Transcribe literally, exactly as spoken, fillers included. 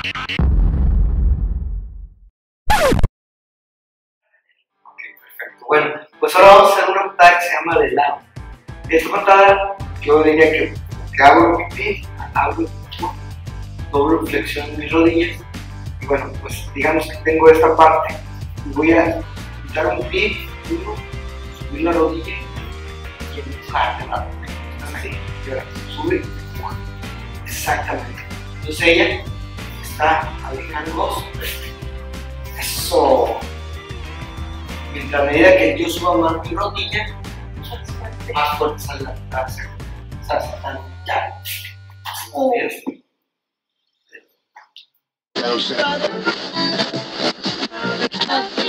Ok, perfecto. Bueno, pues ahora vamos a hacer una patada que se llama de lado. Esta patada yo diría que, que hago pipí, hago doble flexión de mis rodillas y bueno, pues digamos que tengo esta parte y voy a quitar un pie, uno, subir la rodilla y empujar de lado. Así, y ahora sube, empuja. Exactamente. Entonces ella está alejando dos. Eso. Mientras a medida que yo suba más mi rodilla, más fuerte sale la patada. Sale, ya. Bien. No,